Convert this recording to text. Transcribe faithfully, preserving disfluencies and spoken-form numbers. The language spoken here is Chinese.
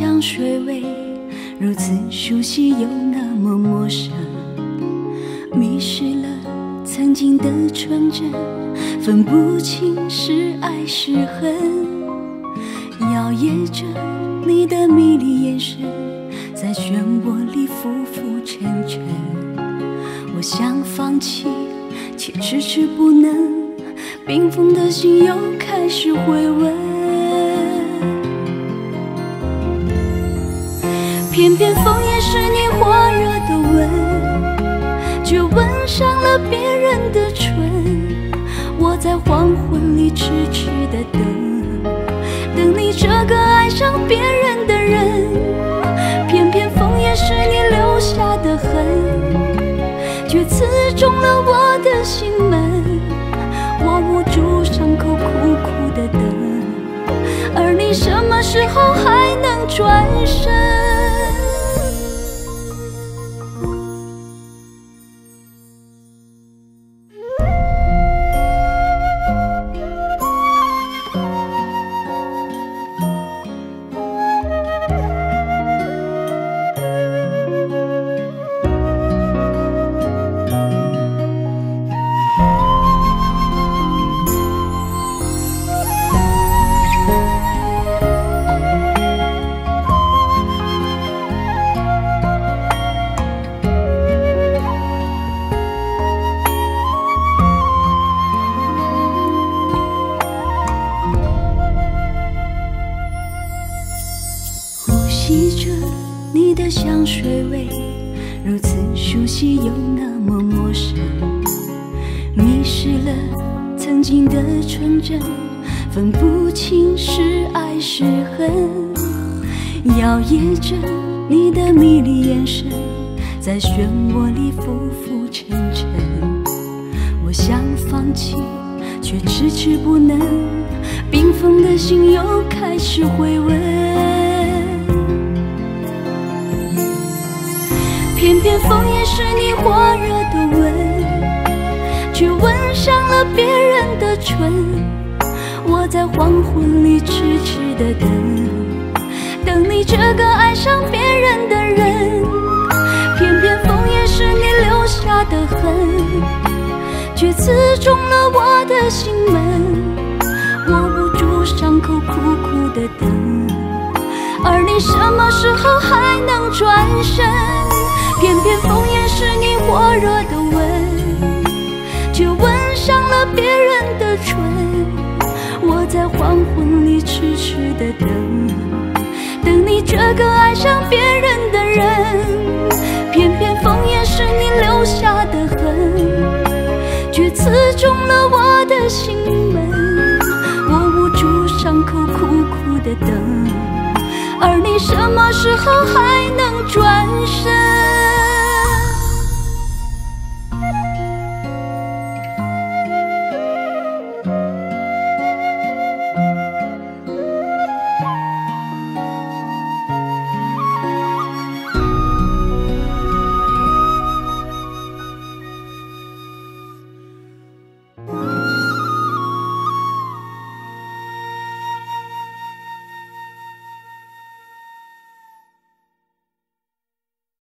香水味，如此熟悉又那么陌生，迷失了曾经的纯真，分不清是爱是恨，摇曳着你的迷离眼神，在漩涡里浮浮沉沉。我想放弃，却迟迟不能，冰封的心又开始回温。偏偏枫叶是你火热的吻，却吻上了别人的唇。我在黄昏里痴痴的等，等你这个爱上别人的人。偏偏枫叶是你留下的痕，却刺中了我的心门。我捂住伤口，苦苦的等，而你什么时候还能转身？吸着你的香水味，如此熟悉又那么陌生，迷失了曾经的纯真，分不清是爱是恨，摇曳着你的迷离眼神，在漩涡里浮浮沉沉。我想放弃，却迟迟不能，冰封的心又开始回温。偏偏枫叶是你火热的吻，却吻上了别人的唇。我在黄昏里痴痴的等，等你这个爱上别人的人。偏偏枫叶是你留下的痕，却刺中了我的心门。我捂住伤口，苦苦的等，而你什么时候还能转身？偏偏枫叶是你火热的吻，却吻上了别人的唇。我在黄昏里痴痴的等，等你这个爱上别人的人。偏偏枫叶是你留下的痕，却刺中了我的心门。我捂住伤口，苦苦的等，而你什么时候还能转身？